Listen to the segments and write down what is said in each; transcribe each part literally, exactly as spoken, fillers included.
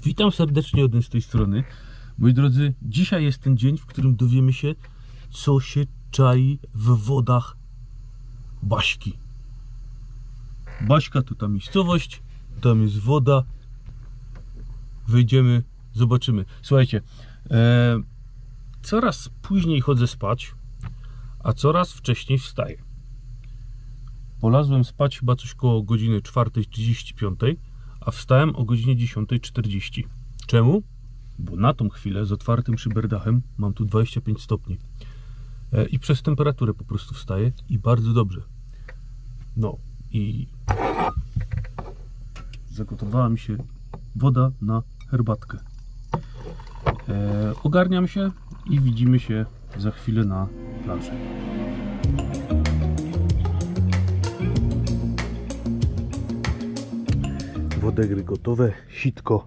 Witam serdecznie od z tej strony. Moi drodzy, dzisiaj jest ten dzień, w którym dowiemy się, co się czai w wodach Baśki. Baśka to ta miejscowość, tam jest woda. Wejdziemy, zobaczymy. Słuchajcie, e, coraz później chodzę spać, a coraz wcześniej wstaję. Polazłem spać chyba coś koło godziny czwartej trzydzieści pięć, a wstałem o godzinie dziesiątej czterdzieści. Czemu? Bo na tą chwilę z otwartym szyberdachem mam tu dwadzieścia pięć stopni e, i przez temperaturę po prostu wstaję i bardzo dobrze. No i zagotowała mi się woda na herbatkę. E, ogarniam się i widzimy się za chwilę na plaży. Wodegry gotowe, sitko,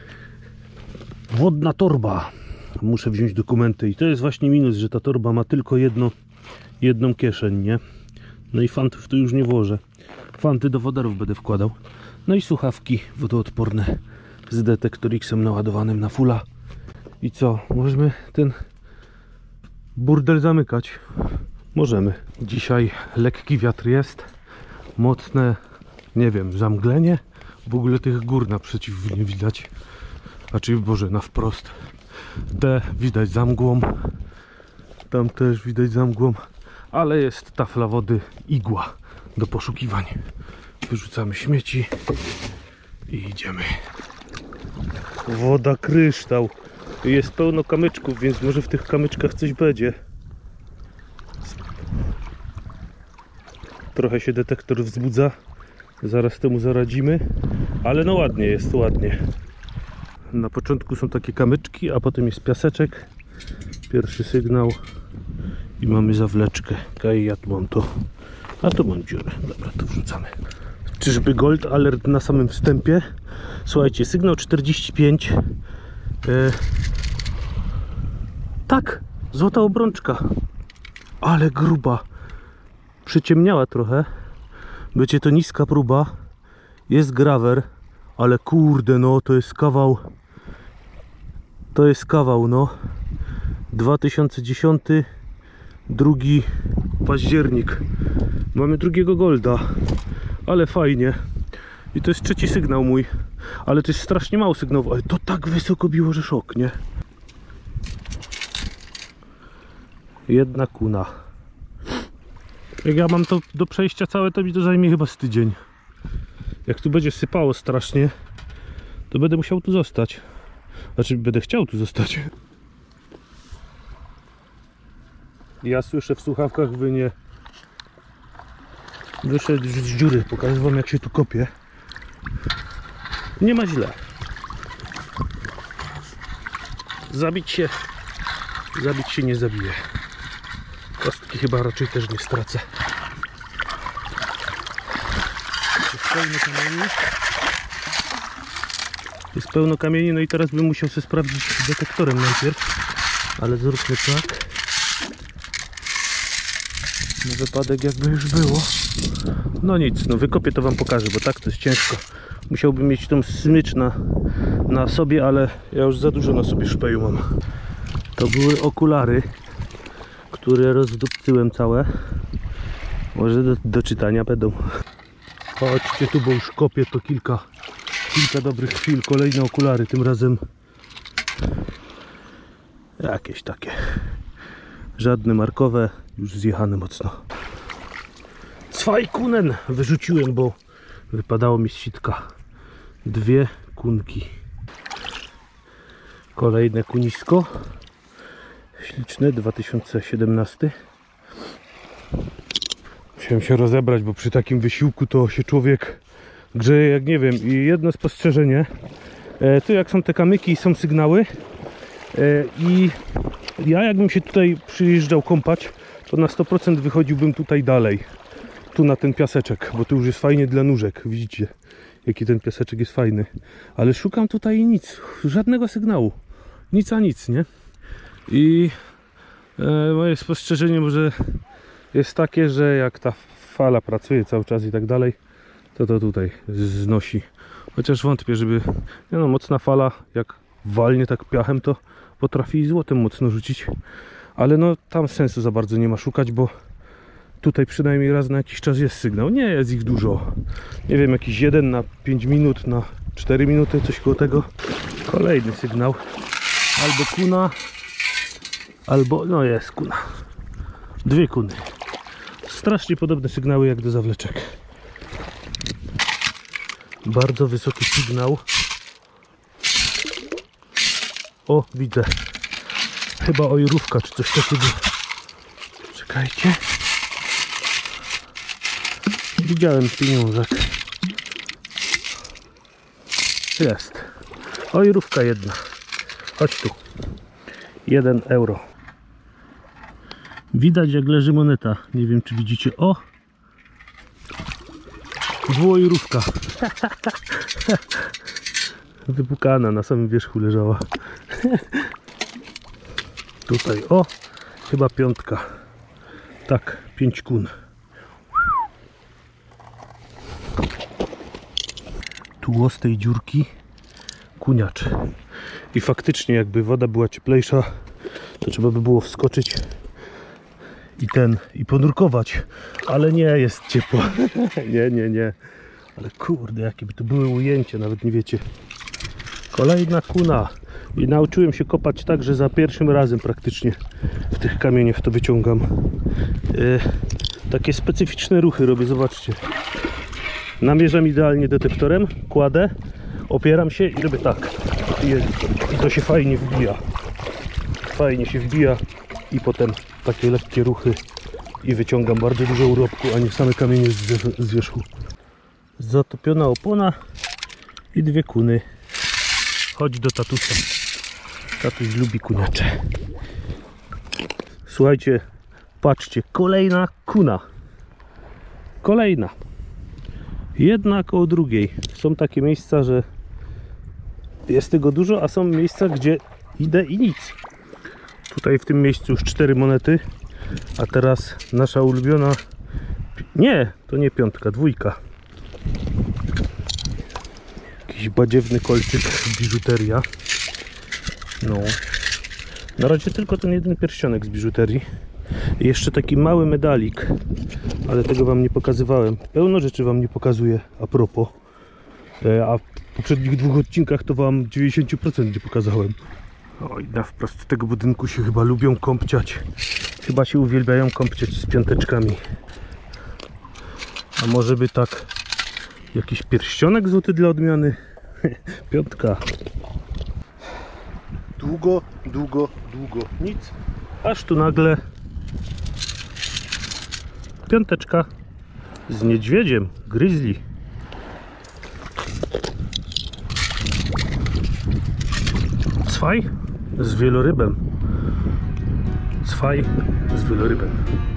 wodna torba. Muszę wziąć dokumenty i to jest właśnie minus, że ta torba ma tylko jedno, jedną kieszeń, nie? No i fantów tu już nie włożę. Fanty do wodarów będę wkładał. No i słuchawki wodoodporne z Detektor X-em naładowanym na fulla. I co? Możemy ten burdel zamykać? Możemy. Dzisiaj lekki wiatr jest, mocne, nie wiem, zamglenie. W ogóle tych gór naprzeciw nie widać. Znaczy, Boże, na wprost. Te widać za mgłą. Tam też widać za mgłą. Ale jest tafla wody, igła do poszukiwań. Wyrzucamy śmieci i idziemy. Woda kryształ. Jest pełno kamyczków, więc może w tych kamyczkach coś będzie. Trochę się detektor wzbudza. Zaraz temu zaradzimy. Ale no ładnie jest, ładnie. Na początku są takie kamyczki, a potem jest piaseczek. Pierwszy sygnał. I mamy zawleczkę. Kajat mam to. A to mam dziurę. Dobra, to wrzucamy. Czyżby gold alert na samym wstępie? Słuchajcie, sygnał czterdzieści pięć. E... Tak, złota obrączka. Ale gruba. Przyciemniała trochę. Będzie to niska próba. Jest grawer. Ale kurde, no to jest kawał. To jest kawał, no. dwa tysiące dziesiąty, drugi październik. Mamy drugiego golda. Ale fajnie. I to jest trzeci sygnał mój. Ale to jest strasznie mało sygnałów. Ale to tak wysoko biło, że szok, nie? Jedna kuna. Jak ja mam to do przejścia całe, to mi to zajmie chyba z tydzień. Jak tu będzie sypało strasznie, to będę musiał tu zostać. Znaczy, będę chciał tu zostać. Ja słyszę w słuchawkach wynie. Wyszedł z dziury. Pokażę wam, jak się tu kopie. Nie ma źle. Zabić się Zabić się nie zabije. Kostki chyba raczej też nie stracę. Jest pełno kamieni. Jest pełno kamieni, no i teraz bym musiał sobie sprawdzić detektorem najpierw. Ale zróbmy tak. Na wypadek jakby już było. No nic, no wykopię, to wam pokażę, bo tak to jest ciężko. Musiałbym mieć tą smycz na, na sobie, ale ja już za dużo na sobie szpeju mam. To były okulary, które rozdupcyłem całe. Może do, do czytania będą. Chodźcie tu, bo już kopię to kilka, kilka dobrych chwil. Kolejne okulary, tym razem jakieś takie. Żadne markowe, już zjechane mocno. Zwajkunen wyrzuciłem, bo wypadało mi z sitka. Dwie kunki. Kolejne kunisko. Śliczne, dwa tysiące siedemnasty. Musiałem się rozebrać, bo przy takim wysiłku to się człowiek grzeje jak nie wiem. I jedno spostrzeżenie. E, tu jak są te kamyki i są sygnały. E, I ja jakbym się tutaj przyjeżdżał kąpać, to na sto procent wychodziłbym tutaj dalej. Tu na ten piaseczek, bo to już jest fajnie dla nóżek. Widzicie, jaki ten piaseczek jest fajny. Ale szukam tutaj nic. Żadnego sygnału. Nic a nic, nie? I e, moje spostrzeżenie może jest takie, że jak ta fala pracuje cały czas i tak dalej, to to tutaj znosi. Chociaż wątpię, żeby... Nie no, mocna fala, jak walnie tak piachem, to potrafi złotem mocno rzucić. Ale no, tam sensu za bardzo nie ma szukać, bo tutaj przynajmniej raz na jakiś czas jest sygnał. Nie jest ich dużo. Nie wiem, jakiś jeden na pięć minut, na cztery minuty, coś koło tego. Kolejny sygnał. Albo kuna, albo... no jest kuna. Dwie kuny. Strasznie podobne sygnały jak do zawleczek. Bardzo wysoki sygnał. O, widzę. Chyba ojrówka czy coś takiego. Czekajcie. Widziałem pieniążek. Jest. Ojrówka jedna. Chodź tu. Jeden euro. Widać jak leży moneta. Nie wiem czy widzicie. O! Dwuojrówka. Wypukana, na samym wierzchu leżała. Tutaj, o! Chyba piątka. Tak, pięć kun. Tło z tej dziurki kuniacz. I faktycznie jakby woda była cieplejsza, to trzeba by było wskoczyć i ten, i ponurkować, ale nie jest ciepło. Nie, nie, nie. Ale kurde, jakie by to były ujęcia, nawet nie wiecie. Kolejna kuna. I nauczyłem się kopać tak, że za pierwszym razem praktycznie w tych kamieniach to wyciągam. Yy, takie specyficzne ruchy robię, zobaczcie. Namierzam idealnie detektorem, kładę, opieram się i robię tak. I to się fajnie wbija. Fajnie się wbija i potem takie lekkie ruchy i wyciągam bardzo dużo urobku, a nie same kamienie z wierzchu. Zatopiona opona i dwie kuny. Chodź do tatusia. Tatuś lubi kuniacze. Słuchajcie, patrzcie, kolejna kuna. Kolejna. Jedna koło drugiej. Są takie miejsca, że jest tego dużo, a są miejsca, gdzie idę i nic. Tutaj w tym miejscu już cztery monety, a teraz nasza ulubiona... Nie, to nie piątka, dwójka. Jakiś badziewny kolczyk, biżuteria. No. Na razie tylko ten jeden pierścionek z biżuterii. I jeszcze taki mały medalik, ale tego wam nie pokazywałem. Pełno rzeczy wam nie pokazuję a propos. A w poprzednich dwóch odcinkach to wam dziewięćdziesiąt procent nie pokazałem. Oj, na wprost tego budynku się chyba lubią kąpciać. Chyba się uwielbiają kąpciać z piąteczkami. A może by tak jakiś pierścionek złoty dla odmiany? Piątka. Długo, długo, długo nic. Aż tu nagle piąteczka z niedźwiedziem, grizzly. Cwaj z wielorybem. Cwaj z wielorybem.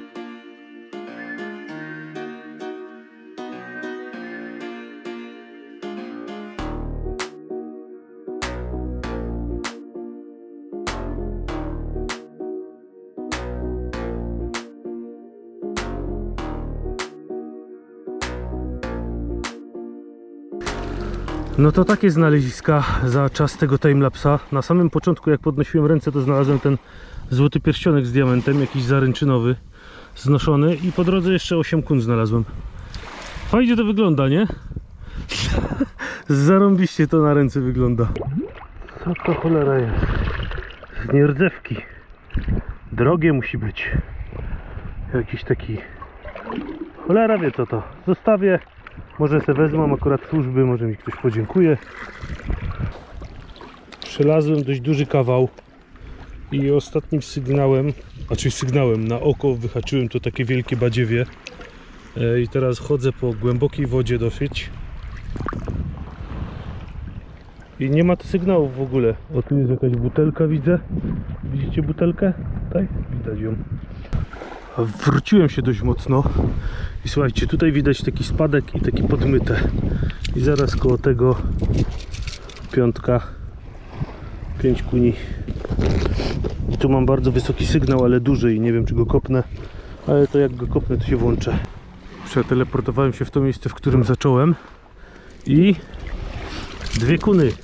No to takie znaleziska za czas tego timelapsa. Na samym początku, jak podnosiłem ręce, to znalazłem ten złoty pierścionek z diamentem, jakiś zaręczynowy, znoszony, i po drodze jeszcze osiem kun znalazłem. Fajnie to wygląda, nie? Zarąbiście to na ręce wygląda. Co to cholera jest? Z nierdzewki. Drogie musi być. Jakiś taki... Cholera wie co to. Zostawię. Może se wezmę akurat służby, może mi ktoś podziękuje. Przelazłem dość duży kawał i ostatnim sygnałem, znaczy sygnałem na oko wyhaczyłem to takie wielkie badziewie. I teraz chodzę po głębokiej wodzie dosyć. I nie ma tu sygnałów w ogóle. O, tu jest jakaś butelka, widzę. Widzicie butelkę? Tak? Widać ją. Wróciłem się dość mocno i słuchajcie, tutaj widać taki spadek i taki podmyte. I zaraz koło tego piątka, pięć kuni. I tu mam bardzo wysoki sygnał, ale duży i nie wiem czy go kopnę, ale to jak go kopnę to się włączę. Przeteleportowałem się w to miejsce, w którym zacząłem i Dwie kuny.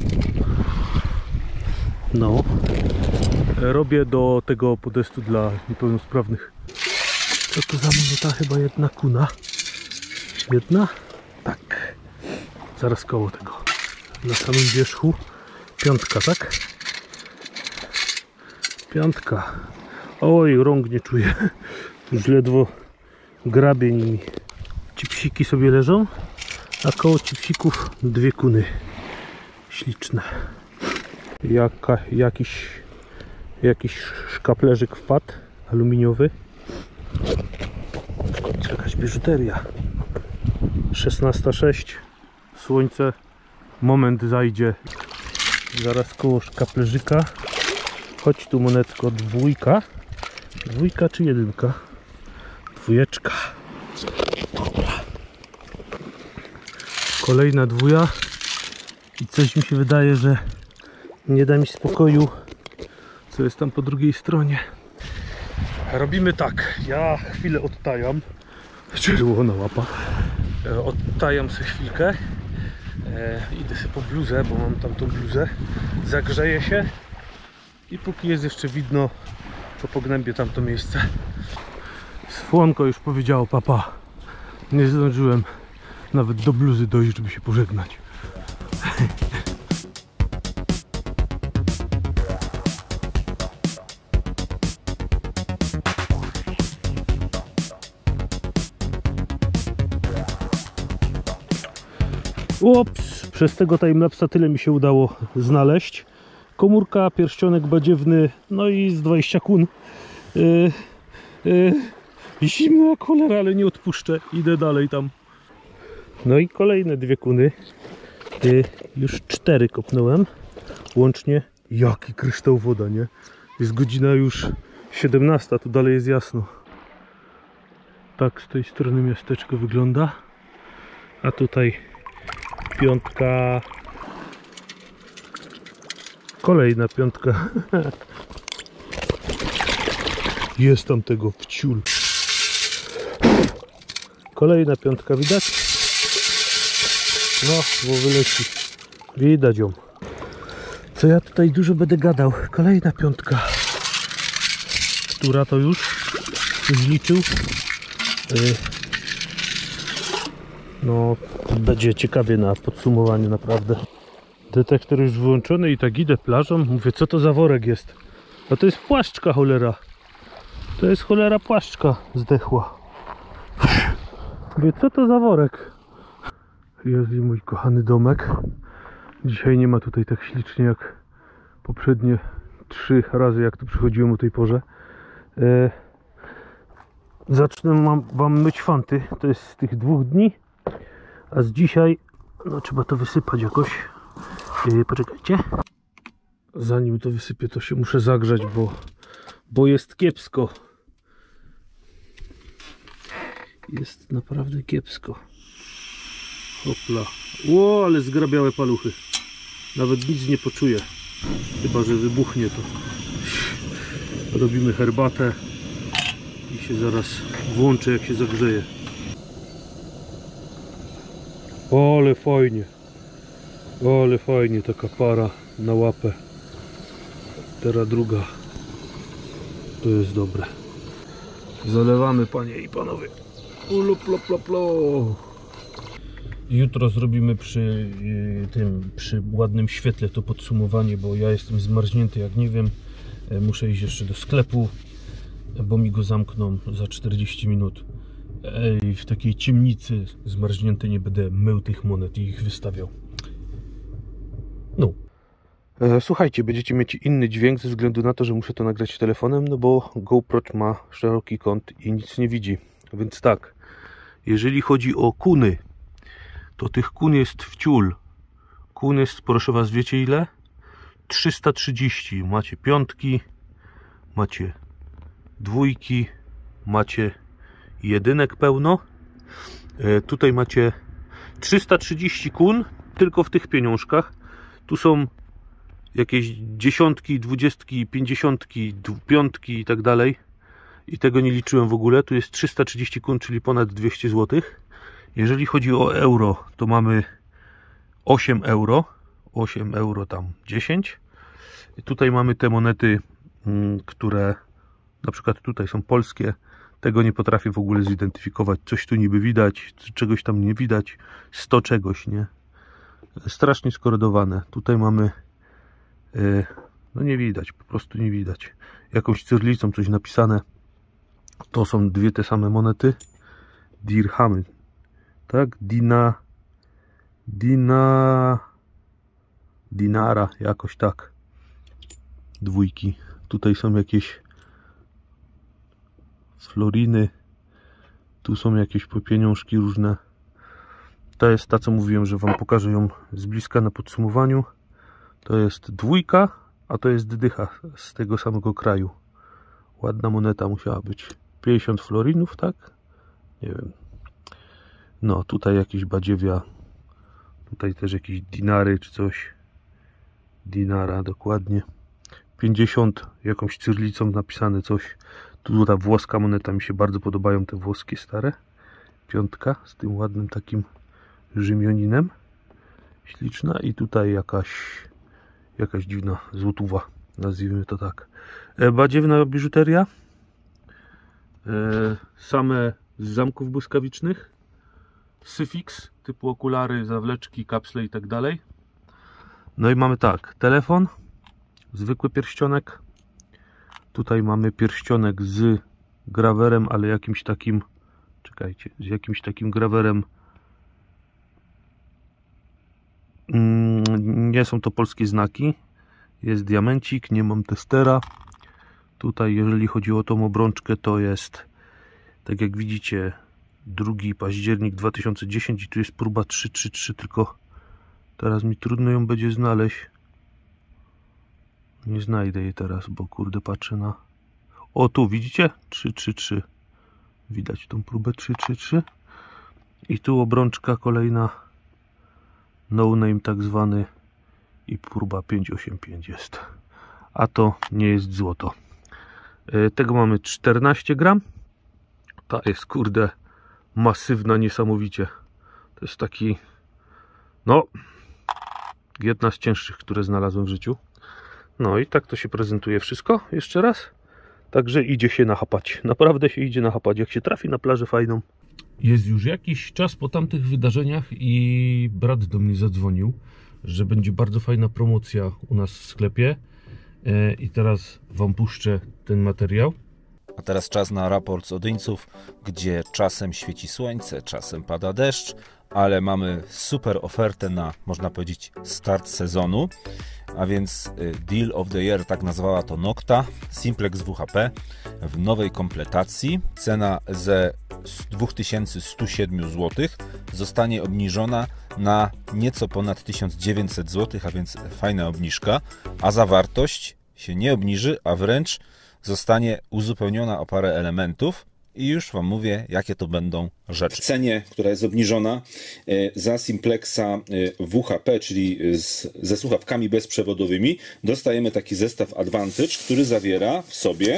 No. Robię do tego podestu dla niepełnosprawnych. Co to za minuta? Chyba jedna kuna. Jedna? Tak. Zaraz koło tego. Na samym wierzchu. Piątka, tak? Piątka. Oj, rąk nie czuję. Już ledwo grabię nimi. Cipsiki sobie leżą, a koło cipsików dwie kuny. Śliczne. Jaka, jakiś, jakiś szkaplerzyk wpadł. Aluminiowy. W końcu jakaś biżuteria. szesnasta sześć. Słońce. Moment zajdzie. Zaraz koło szkaplerzyka. Chodź tu monetko, dwójka. Dwójka czy jedynka? Dwójeczka. Dobra. Kolejna dwuja. I coś mi się wydaje, że nie da mi spokoju, co jest tam po drugiej stronie. Robimy tak. Ja chwilę odtajam. Czerwona łapa. Odtajam sobie chwilkę. E, idę sobie po bluzę, bo mam tam tą bluzę. Zagrzeję się. I póki jest jeszcze widno, to pognębię tamto miejsce. Słonko już powiedziało papa. Nie zdążyłem nawet do bluzy dojść, żeby się pożegnać. Ups, przez tego timelapsa tyle mi się udało znaleźć. Komórka, pierścionek badziewny, no i z dwadzieścia kun. Yy, yy, zimno jak cholera, ale nie odpuszczę. Idę dalej tam. No i kolejne dwie kuny. Yy, już cztery kopnąłem. Łącznie. Jaki kryształ woda, nie? Jest godzina już siedemnasta, tu dalej jest jasno. Tak z tej strony miasteczko wygląda. A tutaj piątka. Kolejna piątka. Jest tam tego wciul. Kolejna piątka, widać? No, bo wyleci. Widać ją. Co ja tutaj dużo będę gadał. Kolejna piątka. Która to już? Zliczył. Yy. No, będzie ciekawie na podsumowaniu naprawdę. Detektor już wyłączony i tak idę plażą. Mówię, co to za worek jest? A to jest płaszczka, cholera. To jest cholera płaszczka zdechła. Mówię, co to za worek? Jest i mój kochany domek. Dzisiaj nie ma tutaj tak ślicznie jak poprzednie trzy razy, jak tu przychodziłem o tej porze. E... Zacznę mam, wam myć fanty. To jest z tych dwóch dni. A z dzisiaj, no trzeba to wysypać jakoś. Yy, poczekajcie. Zanim to wysypię, to się muszę zagrzać, bo, bo jest kiepsko. Jest naprawdę kiepsko. Hopla. Ło, ale zgrabiałe paluchy. Nawet nic nie poczuję. Chyba że wybuchnie to. Robimy herbatę i się zaraz włączę, jak się zagrzeje. O, ale fajnie. O, ale fajnie, taka para na łapę. Teraz druga. To jest dobre. Zalewamy, panie i panowie. Ulu, plo, plo, plo. Jutro zrobimy przy yy, tym, przy ładnym świetle to podsumowanie, bo ja jestem zmarznięty, jak nie wiem. Muszę iść jeszcze do sklepu, bo mi go zamkną za czterdzieści minut. I w takiej ciemnicy zmarznięty nie będę mył tych monet i ich wystawiał. No. E, słuchajcie, będziecie mieć inny dźwięk ze względu na to, że muszę to nagrać telefonem, no bo GoPro ma szeroki kąt i nic nie widzi. Więc tak, jeżeli chodzi o kuny, to tych kun jest wciul. Kun jest, proszę was, wiecie ile? trzysta trzydzieści. Macie piątki, macie dwójki, macie jedynek pełno. E, tutaj macie trzysta trzydzieści kun tylko w tych pieniążkach. Tu są jakieś dziesiątki, dwudziestki, pięćdziesiątki, piątki i tak dalej. I tego nie liczyłem w ogóle. Tu jest trzysta trzydzieści kun, czyli ponad dwieście złotych. Jeżeli chodzi o euro, to mamy osiem euro. osiem euro tam dziesięć. I tutaj mamy te monety, które na przykład tutaj są polskie. Tego nie potrafię w ogóle zidentyfikować. Coś tu niby widać, czegoś tam nie widać. sto czegoś, nie? Strasznie skoredowane. Tutaj mamy, no nie widać, po prostu nie widać. Jakąś cyrlicą coś napisane. To są dwie te same monety. Dirhamy. Tak? Dina... Dina... Dinara, jakoś tak. Dwójki. Tutaj są jakieś floriny. Tu są jakieś pieniążki różne. To jest ta, co mówiłem, że wam pokażę ją z bliska na podsumowaniu. To jest dwójka, a to jest dycha z tego samego kraju. Ładna moneta musiała być. pięćdziesiąt florinów, tak? Nie wiem. No, tutaj jakieś badziewia. Tutaj też jakieś dinary czy coś. Dinara, dokładnie. pięćdziesiąt, jakąś cyrlicą napisane coś. Tu ta włoska moneta, mi się bardzo podobają te włoskie stare. Piątka z tym ładnym takim Rzymioninem. Śliczna. I tutaj jakaś jakaś dziwna złotówa, nazwijmy to tak. E, badziewna biżuteria. E, same z zamków błyskawicznych. Syfix, typu okulary, zawleczki, kapsle i tak dalej. No i mamy tak, telefon, zwykły pierścionek. Tutaj mamy pierścionek z grawerem, ale jakimś takim, czekajcie, z jakimś takim grawerem. Nie są to polskie znaki. Jest diamencik, nie mam testera. Tutaj jeżeli chodzi o tą obrączkę, to jest, tak jak widzicie, drugi październik dwa tysiące dziesiąty i tu jest próba trzy trzy trzy, tylko teraz mi trudno ją będzie znaleźć. Nie znajdę jej teraz, bo kurde patrzę na... O, tu widzicie? trzy trzy trzy. Widać tą próbę trzy trzy trzy. I tu obrączka kolejna. No name tak zwany. I próba pięć osiem pięć jest. A to nie jest złoto. Tego mamy czternaście gram. Ta jest kurde masywna niesamowicie. To jest taki, no, jedna z cięższych, które znalazłem w życiu. No i tak to się prezentuje wszystko. Jeszcze raz. Także idzie się nachapać. Naprawdę się idzie nachapać. Jak się trafi na plażę fajną. Jest już jakiś czas po tamtych wydarzeniach i brat do mnie zadzwonił, że będzie bardzo fajna promocja u nas w sklepie. I teraz wam puszczę ten materiał. A teraz czas na raport z Odyńców, gdzie czasem świeci słońce, czasem pada deszcz, ale mamy super ofertę na, można powiedzieć, start sezonu. A więc Deal of the Year, tak nazwała to Nokta, Simplex W H P w nowej kompletacji. Cena ze dwa tysiące sto siedem złotych zostanie obniżona na nieco ponad tysiąc dziewięćset złotych, a więc fajna obniżka, a zawartość się nie obniży, a wręcz zostanie uzupełniona o parę elementów. I już wam mówię, jakie to będą rzeczy. W cenie, która jest obniżona za Simplexa W H P, czyli z, ze słuchawkami bezprzewodowymi, dostajemy taki zestaw Advantage, który zawiera w sobie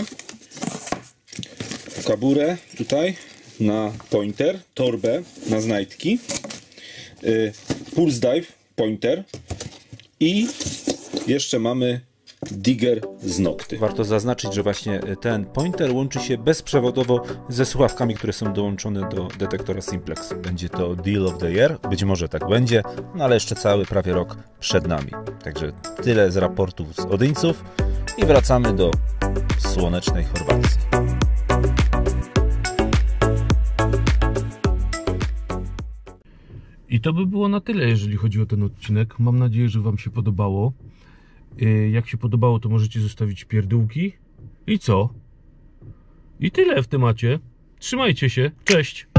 kaburę tutaj na pointer, torbę na znajdki, Pulse Dive pointer i jeszcze mamy Digger z Nokty. Warto zaznaczyć, że właśnie ten pointer łączy się bezprzewodowo ze słuchawkami, które są dołączone do detektora Simplex. Będzie to Deal of the Year, być może tak będzie, no ale jeszcze cały prawie rok przed nami. Także tyle z raportów z Odyńców i wracamy do słonecznej Chorwacji. I to by było na tyle, jeżeli chodzi o ten odcinek. Mam nadzieję, że wam się podobało. Jak się podobało, to możecie zostawić pierdółki. I co? I tyle w temacie. Trzymajcie się. Cześć!